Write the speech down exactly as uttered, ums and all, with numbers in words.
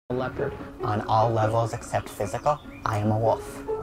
A leopard. On all levels except physical, I am a wolf.